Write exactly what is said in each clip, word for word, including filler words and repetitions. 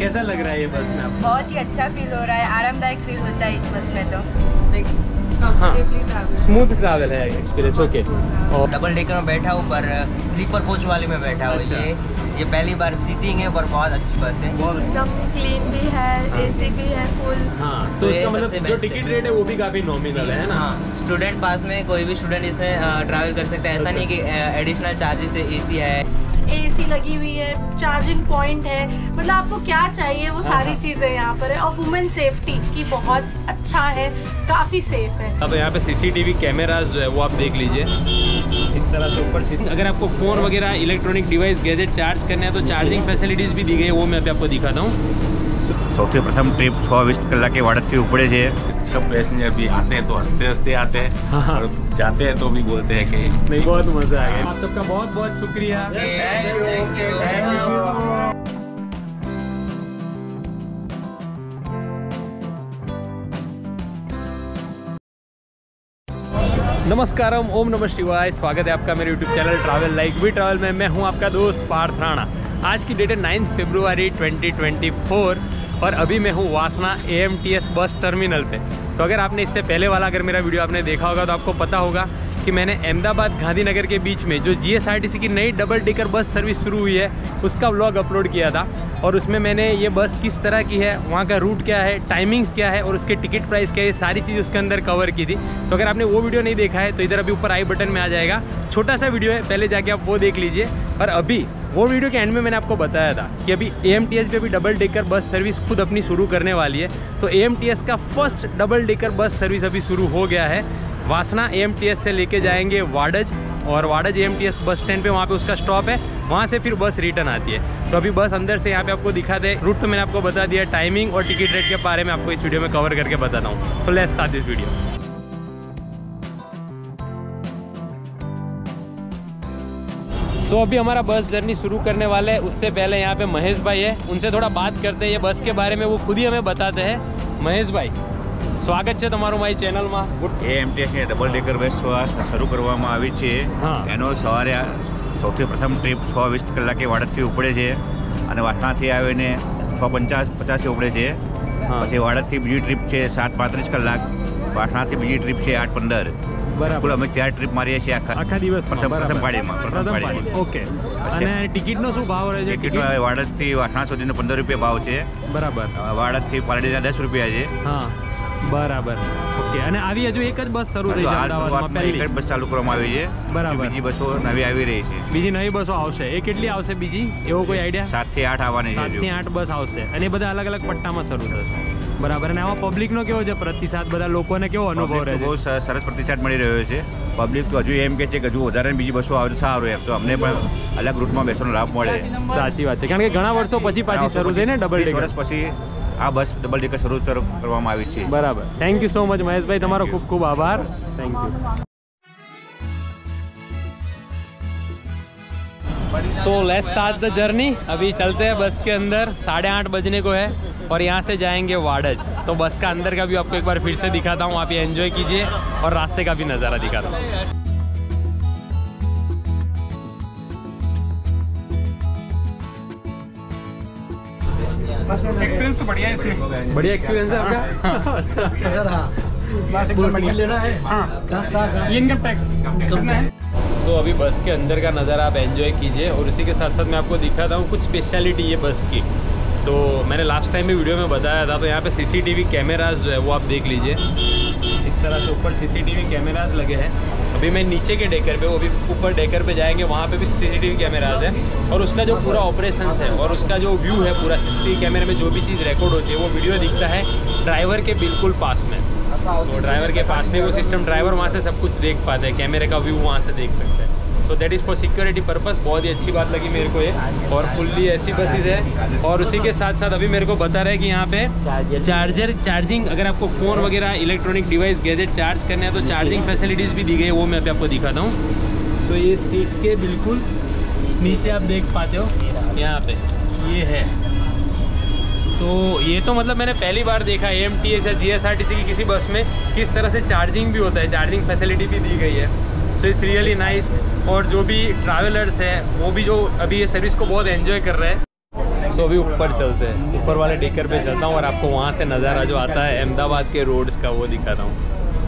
कैसा लग रहा है ये बस में आपको? बहुत ही अच्छा फील हो रहा है, आरामदायक फील होता है इस बस में तो। हाँ, स्मूथ ट्रैवल है एक्सपीरियंस। ओके, और डबल डेकर में बैठा हूँ पर स्लीपर कोच वाले में बैठा हूँ। अच्छा। ये ये पहली बार सीटिंग है पर बहुत अच्छी बस है, एकदम क्लीन भी है, एसी भी है फुल। हाँ, तो तो इसका ये मतलब सबसे जो बेस्ट टिकट है। रेट है वो भी काफी नॉमिनल है ना? हाँ, स्टूडेंट पास में कोई भी स्टूडेंट इसमें ट्रैवल कर सकता है। ऐसा नहीं कि एडिशनल चार्जेस है। एसी है, एसी लगी हुई है, चार्जिंग पॉइंट है, मतलब आपको क्या चाहिए वो सारी चीजें यहाँ पर है। और वुमेन सेफ्टी की बहुत अच्छा है, काफी सेफ है। अब यहाँ पे सीसीटीवी कैमरास जो है वो आप देख लीजिए इस तरह से ऊपर से। अगर आपको फोन वगैरह इलेक्ट्रॉनिक डिवाइस गैजेट चार्ज करने हैं तो चार्जिंग फैसिलिटीज भी दी गई है, वो मैं अभी आपको दिखाता हूँ। સૌથી પ્રથમ ટ્રીપ છ વીસ કલાકે વાડજથી ઉપડે છે। सब पैसेंजर भी आते हैं तो हंसते हंसते आते हैं, हाँ। और जाते हैं तो भी बोलते हैं कि नहीं, बहुत मजा आ गया। आप सबका बहुत बहुत शुक्रिया। नमस्कारम, ओम नमः शिवाय। स्वागत है आपका मेरे YouTube channel travel like we travel में। मैं हूं आपका दोस्त पार्थ राणा। आज की डेट है नाइन्थ फरवरी ट्वेंटी ट्वेंटी फोर और अभी मैं हूं Vasna A M T S bus terminal पे। तो अगर आपने इससे पहले वाला अगर मेरा वीडियो आपने देखा होगा तो आपको पता होगा कि मैंने अहमदाबाद गांधीनगर के बीच में जो G S R T C की नई डबल डेकर बस सर्विस शुरू हुई है उसका व्लॉग अपलोड किया था। और उसमें मैंने ये बस किस तरह की है, वहाँ का रूट क्या है, टाइमिंग्स क्या है और उसके टिकट प्राइस क्या है, ये सारी चीज़ उसके अंदर कवर की थी। तो अगर आपने वो वीडियो नहीं देखा है तो इधर अभी ऊपर आई बटन में आ जाएगा, छोटा सा वीडियो है, पहले जाके आप वो देख लीजिए। और अभी वो वीडियो के एंड में मैंने आपको बताया था कि अभी ए एम टी एस भी अभी डबल डेकर बस सर्विस खुद अपनी शुरू करने वाली है। तो ए एम टी एस का first double decker bus service अभी शुरू हो गया है। वासना ए एम टी एस से लेके जाएंगे वाडज, और Wadaj A M T S bus stand पे वहाँ पे उसका स्टॉप है, वहाँ से फिर बस रिटर्न आती है। तो अभी बस अंदर से यहाँ पे आपको दिखाते हैं। रूट तो मैंने आपको बता दिया, टाइमिंग और टिकट रेट के बारे में आपको इस वीडियो में कवर करके बताता हूँ। So let's start this video. So so, अभी हमारा बस जर्नी शुरू करने वाला है। उससे पहले यहाँ पे महेश भाई है, उनसे थोड़ा बात करते हैं ये बस के बारे में, वो खुद ही हमें बताते हैं। महेश भाई, સ્વાગત છે તમારું મારી ચેનલમાં। એ એમ ટી એસ ની ડબલ ડેકર બસ શરૂ કરવામાં આવી છે। હા। એનો સવારે સૌથી પ્રથમ ટ્રીપ છ વીસ કલાકે વાડજથી ઉપડે છે અને વાસણાથી આવીને છ પચાસ પચાસે ઉપડે છે। પછી વાડજથી બીજી ટ્રીપ છે સાત પાંત્રીસ કલાક, વાસણાથી બીજી ટ્રીપ છે આઠ પંદર। બરાબર, કુલ અમે ચાર ટ્રીપ મારીએ છીએ આખા આખા દિવસમાં। પ્રથમ પ્રથમ બરાબર। પાળીમાં પ્રથમ પ્રથમ પાળીમાં પાળી, ઓકે। અને ટિકિટનો શું ભાવ રહે છે? ટિકિટ વાડજથી વાસણા સુધીનો પંદર રૂપિયા ભાવ છે। બરાબર। વાડજથી પાલડીના દસ રૂપિયા છે। હા, બરાબર, ઓકે। અને આવી હજુ એક જ બસ શરૂ થઈ છે અમદાવાદમાં, પહેલી એક જ બસ ચાલુ કરવામાં આવી છે। બરાબર। બીજી બસો નવી આવી રહી છે। બીજી નવી બસો આવશે, એ કેટલી આવશે બીજી, એવો કોઈ આઈડિયા? સાત થી આઠ આવવાની છે સાત થી આઠ બસ આવશે અને એ બધા અલગ અલગ પટ્ટામાં શરૂ થશે। બરાબર। અને આમાં પબ્લિકનો કેવો છે પ્રતિસાદ, બધા લોકોને કેવો અનુભવ રહે છે? બહુ સરસ પ્રતિસાદ મળી રહ્યો છે। પબ્લિક તો હજુ એમ કે છે કે હજુ વધારે બીજી બસો આવે તો સારું, એમ તો અમને પણ અલગ રૂટમાં બેસવાનો લાભ મળે। સાચી વાત છે, કારણ કે ઘણા વર્ષો પછી પાછી શરૂ થઈ ને ડબલ ડેકર। વર્ષ પછી આ બસ ડબલ ડેકર શરૂ કરવામાં આવી છે। બરાબર, thank you so much Maheshbhai, તમારો ખૂબ ખૂબ આભાર, thank you. So let's start the journey. अभी चलते हैं बस के अंदर, साढ़े आठ बजने को है और यहाँ से जाएंगे वाडज। तो बस का अंदर का भी आपको एक बार फिर से दिखाता हूँ, आप ये एंजॉय कीजिए और रास्ते का भी नज़ारा दिखाता हूँ। एक्सपीरियंस तो बढ़िया है इसमें। बढ़िया एक्सपीरियंस है आपका? अच्छा सर, हाँ लेना है। हाँ, ये इनकम टैक्स कितना है? सो so, अभी बस के अंदर का नज़ारा आप एंजॉय कीजिए और उसी के साथ साथ मैं आपको दिखाता हूँ कुछ स्पेशलिटी ये बस की। तो मैंने लास्ट टाइम भी वीडियो में बताया था, तो यहाँ पे सीसीटीवी कैमरास जो है वो आप देख लीजिए इस तरह से ऊपर सीसीटीवी कैमरास लगे हैं। अभी मैं नीचे के डेकर पे, वो भी ऊपर डेकर पे जाएंगे, वहाँ पे भी सीसीटीवी कैमरास है और उसका जो पूरा ऑपरेशंस है और उसका जो व्यू है पूरा सीसीटीवी कैमरे में जो भी चीज़ रिकॉर्ड होती है वो वीडियो दिखता है ड्राइवर के बिल्कुल पास में। तो ड्राइवर के पास में वो सिस्टम, ड्राइवर वहाँ से सब कुछ देख पाते हैं, कैमरे का व्यू वहाँ से देख सकते हैं। So that is for security purpose. बहुत ही अच्छी बात लगी मेरे को ये, और फुल्ली ऐसी बसेज है। और उसी के साथ साथ अभी मेरे को बता रहे हैं कि यहाँ पे चार्जर चार्जिंग, अगर आपको फ़ोन वगैरह इलेक्ट्रॉनिक डिवाइस गैजेट चार्ज करने हैं तो चार्जिंग फैसिलिटीज़ भी दी गई है, वो मैं अभी आपको दिखाता हूँ। सो ये सीट के बिल्कुल नीचे आप देख पाते हो, यहाँ पे ये है। तो ये तो मतलब मैंने पहली बार देखा ए एम टी एस या G S R T C की किसी बस में किस तरह से चार्जिंग भी होता है, चार्जिंग फैसिलिटी भी दी गई है। So it's really nice. और जो भी ट्रैवलर्स है वो भी जो अभी ये सर्विस को बहुत एंजॉय कर रहे हैं। सो अभी ऊपर चलते हैं, ऊपर वाले डेकर पे चलता हूँ और आपको वहाँ से नज़ारा जो आता है अहमदाबाद के रोड्स का वो दिखाता हूँ।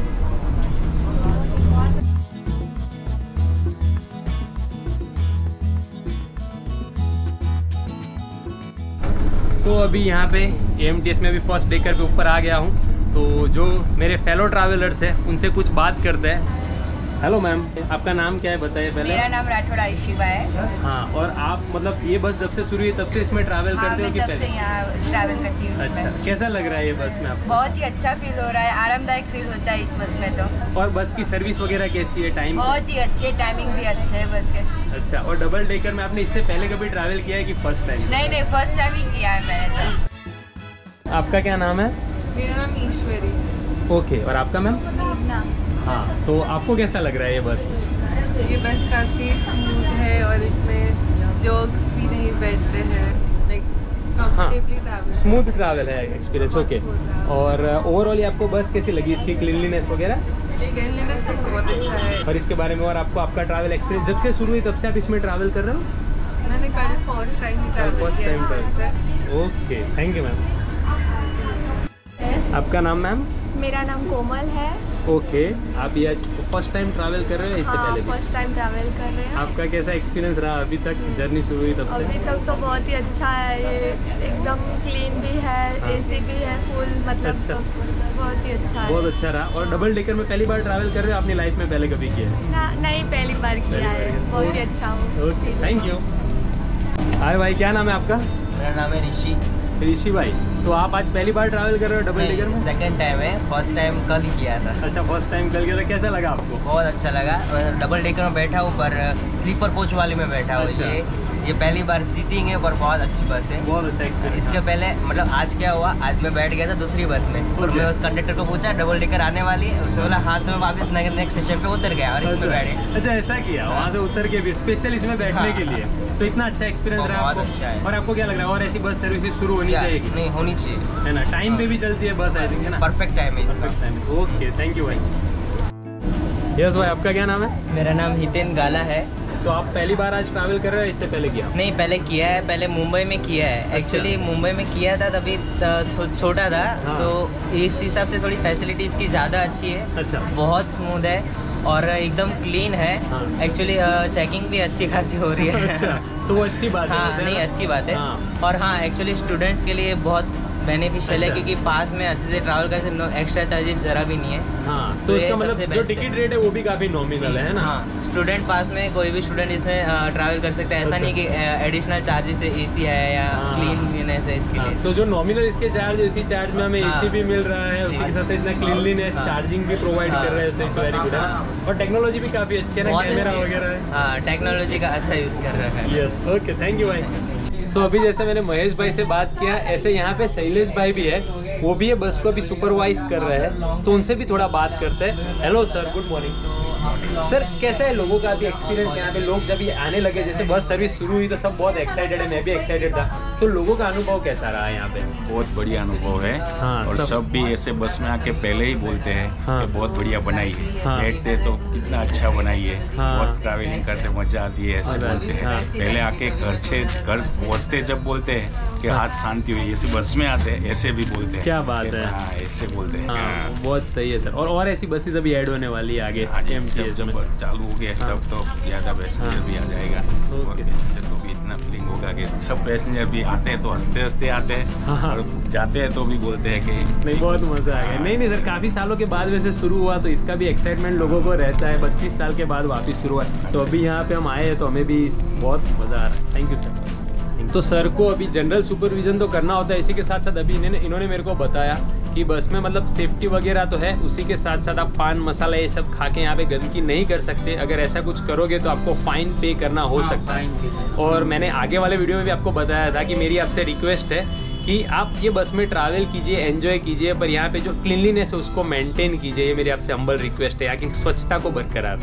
सो so, अभी यहाँ पे ए एम टी एस में भी फर्स्ट डेकर पे ऊपर आ गया हूँ, तो जो मेरे फेलो ट्रैवलर्स हैं उनसे कुछ बात करते हैं। हेलो मैम, आपका नाम क्या है बताइए पहले। मेरा नाम राठौड़ आयुषिबा है। हाँ, और आप मतलब ये बस जब से शुरू हुई तब से इसमें ट्रैवल हाँ, करते हो कि तब पहले? से यहाँ ट्रैवल करती हूँ। अच्छा, कैसा लग रहा है ये बस में आपको? बहुत ही अच्छा फील हो रहा है, आरामदायक फील होता है इस बस में तो। और बस की सर्विस वगैरह कैसी है? टाइम बहुत ही अच्छी है, टाइमिंग भी अच्छा है बस के। अच्छा, और डबल डेकर में आपने इससे पहले कभी ट्रैवल किया है कि फर्स्ट टाइम? नहीं नहीं, फर्स्ट टाइम ही किया है मैंने तो। आपका क्या नाम है? मेरा नाम ईश्वरी। ओके, और आपका मैम? हाँ, तो आपको कैसा लग रहा है ये बस? ये बस काफ़ी स्मूथ है और इसमें जोक्स भी नहीं बैठते हैं, like comfortably travel. Smooth travel है एक्सपीरियंस। ओके, और ओवरऑल आपको बस कैसी लगी, इसकी क्लीनलीनेस वगैरह? क्लीनलीनेस तो बहुत अच्छा है। और इसके बारे में और आपको आपका ट्रैवल एक्सपीरियंस जब से शुरू हुई तब से आप इसमें ट्रैवल कर रहे हो? मैंने कल फर्स्ट टाइम ही ट्रैवल फर्स्ट किया टाइम है। Okay, thank you ma'am. आपका नाम मैम? मेरा नाम कोमल है। ओके, आप ये आज फर्स्ट टाइम ट्रैवल कर रहे हो इससे हाँ, पहले भी? फर्स्ट टाइम ट्रैवल कर रहे हैं। आपका कैसा एक्सपीरियंस रहा अभी तक, जर्नी शुरू हुई तब से? अभी तक तो बहुत ही अच्छा है, ये एकदम क्लीन भी है, हाँ। एसी भी है फुल, मतलब अच्छा। तो बहुत ही अच्छा है। बहुत अच्छा रहा। और डबल डेकर में पहली बार ट्रैवल कर रहे हो? अपनी लाइफ में पहले कभी किया है? ना, नहीं, पहली बार किया है, बहुत ही अच्छा हो। Okay, thank you. हाय भाई, क्या नाम है आपका? मेरा नाम है ऋषि। ऋषि भाई, तो आप आज पहली बार ट्रैवल कर रहे हो डबल डेकर में? सेकंड टाइम है, फर्स्ट टाइम कल ही किया था। अच्छा, फर्स्ट टाइम कल गया था, कैसा लगा आपको? बहुत अच्छा लगा। डबल डेकर में बैठा हूँ पर स्लीपर कोच वाले में बैठा हूँ। अच्छा। ये ये पहली बार सीटिंग है पर बहुत अच्छी बस है। बहुत अच्छा एक्सपीरियंस। इसके पहले मतलब आज क्या हुआ, आज मैं बैठ गया था दूसरी बस में और मैं उस कंडक्टर को पूछा डबल डेकर आने वाली है, उसने बोला हाँ, तो मैं वापस नेक्स्ट स्टेशन पे उतर गया और इसमें बैठे। अच्छा, ऐसा किया, वहाँ से उतर के भी स्पेशल इसमें बैठने हाँ, के लिए। तो इतना अच्छा एक्सपीरियंस रहा बहुत आपको? अच्छा है। और आपको क्या लग रहा है, और ऐसी बस सर्विसेज शुरू होनी चाहिए कि नहीं? होनी चाहिए, है ना? टाइम पे भी चलती है बस, आई थिंक, है ना? परफेक्ट टाइम है इसका। Perfect time. Okay, thank you भाई। यस भाई, आपका क्या नाम है? मेरा नाम हितेन गाला है। तो आप पहली बार आज ट्रैवल कर रहे हो, इससे पहले किया? नहीं, पहले किया है, पहले मुंबई में किया है। एक्चुअली मुंबई में किया था, तभी छो, छोटा था। हाँ। तो इस हिसाब से थोड़ी फैसिलिटी इसकी ज़्यादा अच्छी है। अच्छा। बहुत स्मूथ है और एकदम क्लीन है। हाँ। एक्चुअली चेकिंग भी अच्छी खासी हो रही है। अच्छा, तो वो अच्छी बात है। हाँ, वैसे, नहीं, है ना? अच्छी बात है। हाँ। और हाँ, एक्चुअली स्टूडेंट्स के लिए बहुत बेनिफिशियल है, अच्छा। क्योंकि पास में अच्छे से ट्रैवल कर सकते, एक्स्ट्रा चार्जेस ज़रा भी नहीं है। हाँ, तो तो ये इसका सबसे मतलब जो best है। टिकट रेट है वो भी काफी नॉमिनल है ना? हाँ, स्टूडेंट पास में कोई भी स्टूडेंट इसमें ट्रैवल कर सकता है। ऐसा अच्छा। नहीं कि एडिशनल चार्जेस है, एसी है या हाँ। क्लीनलीनेस है इसके हाँ, लिए। तो जो नॉमिनल इसके चार्ज, इसी चार्ज में हमें हाँ। एसी भी मिल रहा है, उसी के साथ साथ इतना क्लीनलीनेस, हाँ। चार्जिंग भी प्रोवाइड हाँ। कर रहा है, सो इट्स वेरी गुड है ना? और टेक्नोलॉजी भी काफी अच्छी है ना, बहुत कैमरा अच्छी है। वगैरह है। हाँ, टेक्नोलॉजी का अच्छा यूज़ कर रहा है। यस, ओके, थैंक यू भाई। सो so, अभी जैसे मैंने महेश भाई से बात किया, ऐसे यहाँ पे शैलेश भाई भी है, वो भी ये बस को अभी सुपरवाइज कर रहे हैं, तो उनसे भी थोड़ा बात करते हैं। Hello sir, good morning sir. कैसा है लोगों का अभी एक्सपीरियंस यहाँ पे? लोग जब ये आने लगे, जैसे बस सर्विस शुरू हुई तो सब बहुत एक्साइटेड है, मैं भी एक्साइटेड था, तो लोगों का अनुभव कैसा रहा यहाँ पे? बहुत बढ़िया अनुभव है। हाँ, और सब- सब भी ऐसे बस में आके पहले ही बोलते हैं हाँ। कि बहुत बढ़िया बनाई है। हाँ। बैठते तो कितना अच्छा बनाई है। हाँ। बहुत ट्रैवलिंग करते मजा आती है, ऐसे मजा आती बोलते है, हैं। हाँ। पहले आके घर से घर पहुँचते जब बोलते हैं कि हाथ शांति हुई, ऐसे बस में आते हैं ऐसे भी बोलते हैं। क्या बात कि है। हाँ, ऐसे बोलते हैं। हाँ, बहुत सही है सर। और और ऐसी बसेस अभी ऐड होने वाली है आगे हाँ जी, एम टी जब एस जब में। चालू हो गया हाँ। तब तो ज़्यादा पैसेंजर हाँ। भी आ जाएगा। और ओके। पैसेंजर को भी इतना फीलिंग होगा कि सब पैसेंजर भी आते हैं तो हंसते हंसते आते हैं, हाँ। और जाते हैं तो भी बोलते हैं कि नहीं, बहुत मजा आ गया। हाँ। नहीं नहीं सर, काफी सालों के बाद वैसे शुरू हुआ, तो इसका भी एक्साइटमेंट लोगों को रहता है। बत्तीस साल के बाद वापस शुरू हुआ, तो अभी यहाँ पे हम आए हैं तो हमें भी बहुत मजा आ रहा है। Thank you sir. तो सर को अभी जनरल सुपरविजन तो करना होता है, इसी के साथ साथ अभी इन्होंने इन्होंने मेरे को बताया कि बस में मतलब सेफ्टी वगैरह तो है, उसी के साथ साथ आप पान मसाला ये सब खा के यहाँ पे गंदगी नहीं कर सकते। अगर ऐसा कुछ करोगे तो आपको फाइन पे करना हो सकता है। और मैंने आगे वाले वीडियो में भी आपको बताया था कि मेरी आपसे रिक्वेस्ट है कि आप ये बस में ट्रैवल कीजिए, एंजॉय कीजिए, पर यहाँ पे जो क्लीनलीनेस है उसको मेंटेन कीजिए। ये मेरी आपसे हम्बल रिक्वेस्ट है, यहाँ की स्वच्छता को बरकरार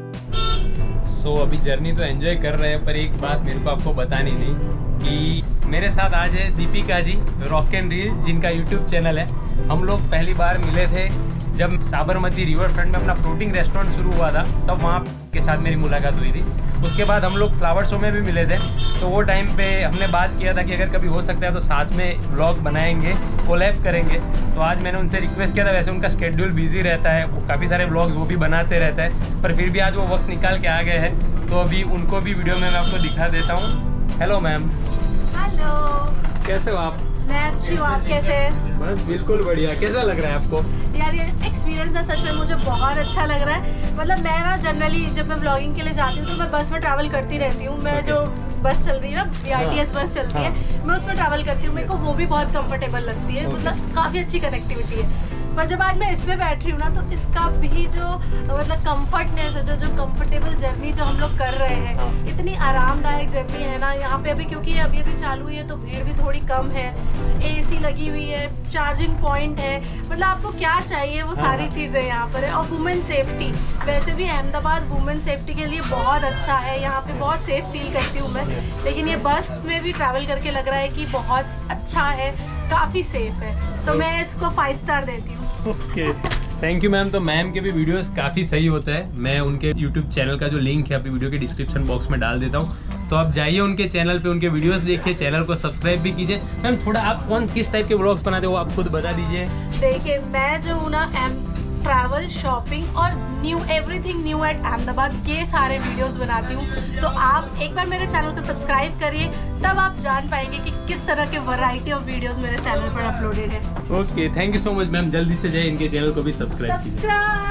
रखें। सो अभी जर्नी तो एंजॉय कर रहे हैं, पर एक बात मेरे को आपको बतानी थी कि मेरे साथ आज है Deepika ji, rock and reel, जिनका यूट्यूब चैनल है। हम लोग पहली बार मिले थे जब साबरमती रिवर फ्रंट में अपना फ्लोटिंग रेस्टोरेंट शुरू हुआ था तब वहाँ के साथ मेरी मुलाकात हुई थी। उसके बाद हम लोग फ्लावर शो में भी मिले थे, तो वो टाइम पे हमने बात किया था कि अगर कभी हो सकता है तो साथ में व्लॉग बनाएंगे, कोलैब करेंगे। तो आज मैंने उनसे रिक्वेस्ट किया था, वैसे उनका शेड्यूल बिजी रहता है, वो काफ़ी सारे व्लॉग्स वो भी बनाते रहता है, पर फिर भी आज वो वक्त निकाल के आ गए हैं। तो अभी उनको भी वीडियो में मैं आपको दिखा देता हूँ। Hello ma'am. हेलो, कैसे हो आप? मैं अच्छी हूँ, आप कैसे हैं? बस बिल्कुल बढ़िया। कैसा लग रहा है आपको? यार ये एक्सपीरियंस ना सच में मुझे बहुत अच्छा लग रहा है। मतलब मैं ना जनरली जब मैं व्लॉगिंग के लिए जाती हूँ तो मैं बस में ट्रैवल करती रहती हूँ। मैं जो बस चल रही है ना, बी आर टी एस बस चलती है, मैं उसमें ट्रैवल करती हूँ। मेरे को वो भी बहुत कंफर्टेबल लगती है, मतलब काफ़ी अच्छी कनेक्टिविटी है। पर जब आज मैं इसमें बैठ रही हूँ ना, तो इसका भी जो मतलब कंफर्टनेस है, जो जो कंफर्टेबल जर्नी जो हम लोग कर रहे हैं, इतनी आरामदायक जर्नी है ना यहाँ पे। अभी क्योंकि अभी अभी चालू हुई है तो भीड़ भी थोड़ी कम है, एसी लगी हुई है, चार्जिंग पॉइंट है, मतलब आपको क्या चाहिए वो सारी चीज़ें यहाँ पर है। और वुमेन सेफ्टी, वैसे भी अहमदाबाद वुमेन सेफ्टी के लिए बहुत अच्छा है, यहाँ पे बहुत सेफ फील करती हूँ मैं। लेकिन ये बस में भी ट्रैवल करके लग रहा है कि बहुत अच्छा है, काफ़ी सेफ है, तो मैं इसको फाइव स्टार देती हूँ। Okay, thank you ma'am. तो मैम के भी वीडियोस काफ़ी सही होता है। मैं उनके यूट्यूब चैनल का जो लिंक है अभी वीडियो के डिस्क्रिप्शन बॉक्स में डाल देता हूँ, तो आप जाइए उनके चैनल पे, उनके वीडियोस देखिए, चैनल को सब्सक्राइब भी कीजिए। मैम थोड़ा आप कौन किस टाइप के व्लॉग्स बनाते हो आप खुद बता दीजिए। देखिए मैं जो हूँ ना, ट्रैवल, शॉपिंग और new everything new at Ahmedabad, ये सारे वीडियोस बनाती हूँ। तो आप एक बार मेरे चैनल को सब्सक्राइब करिए, तब आप जान पाएंगे कि किस तरह के वैरायटी ऑफ वीडियोस मेरे चैनल पर अपलोडेड है। Okay, thank you so much ma'am. जल्दी से जाइए इनके चैनल को भी सब्सक्राइब कीजिए।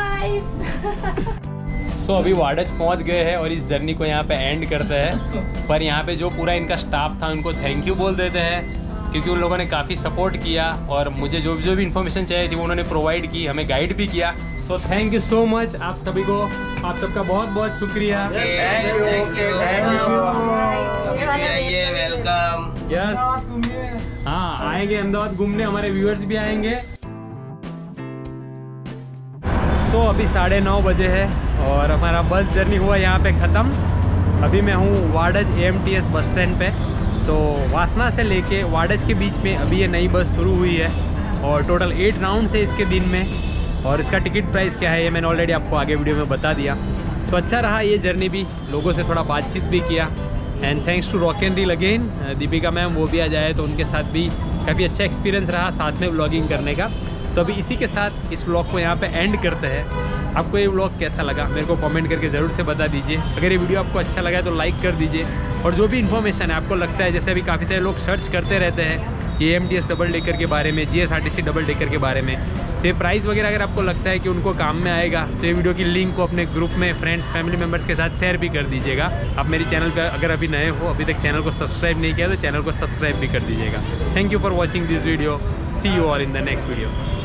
सब्सक्राइब। सो अभी वाडज पहुँच गए हैं और इस जर्नी को यहाँ पे एंड करते हैं। पर यहाँ पे जो पूरा इनका स्टाफ था उनको थैंक यू बोल देते हैं, क्योंकि उन लोगों ने काफ़ी सपोर्ट किया और मुझे जो जो भी इन्फॉर्मेशन चाहिए थी वो उन्होंने प्रोवाइड की, हमें गाइड भी किया। So thank you so much आप सभी को, आप सबका बहुत बहुत शुक्रिया। Thank you, thank you, welcome. Yes, हाँ आएंगे अहमदाबाद घूमने, हमारे व्यूअर्स भी आएंगे। सो so, अभी साढ़े नौ बजे है और हमारा बस जर्नी हुआ यहाँ पे ख़त्म। अभी मैं हूँ Wadaj A M T S bus stand पे। तो वासना से लेके वाडज के बीच में अभी ये नई बस शुरू हुई है और टोटल एट राउंड है इसके दिन में। और इसका टिकट प्राइस क्या है ये मैंने ऑलरेडी आपको आगे वीडियो में बता दिया। तो अच्छा रहा ये जर्नी भी, लोगों से थोड़ा बातचीत भी किया। And thanks to rock and reel again, Deepika ma'am वो भी आ जाए तो उनके साथ भी काफ़ी अच्छा एक्सपीरियंस रहा साथ में व्लॉगिंग करने का। तो अभी इसी के साथ इस व्लॉग को यहाँ पे एंड करते हैं। आपको ये व्लॉग कैसा लगा मेरे को कमेंट करके ज़रूर से बता दीजिए। अगर ये वीडियो आपको अच्छा लगा तो लाइक कर दीजिए, और जो भी इन्फॉर्मेशन है आपको लगता है, जैसे अभी काफ़ी सारे लोग सर्च करते रहते हैं A M T S double decker के बारे में, G S R T C double decker के बारे में, तो ये प्राइस वगैरह अगर आपको लगता है कि उनको काम में आएगा तो ये वीडियो की लिंक को अपने ग्रुप में फ्रेंड्स फैमिली मेम्बर्स के साथ शेयर भी कर दीजिएगा। आप मेरी चैनल पर अगर अभी नए हो, अभी तक चैनल को सब्सक्राइब नहीं किया तो चैनल को सब्सक्राइब भी कर दीजिएगा। Thank you for watching this video, see you all in the next video.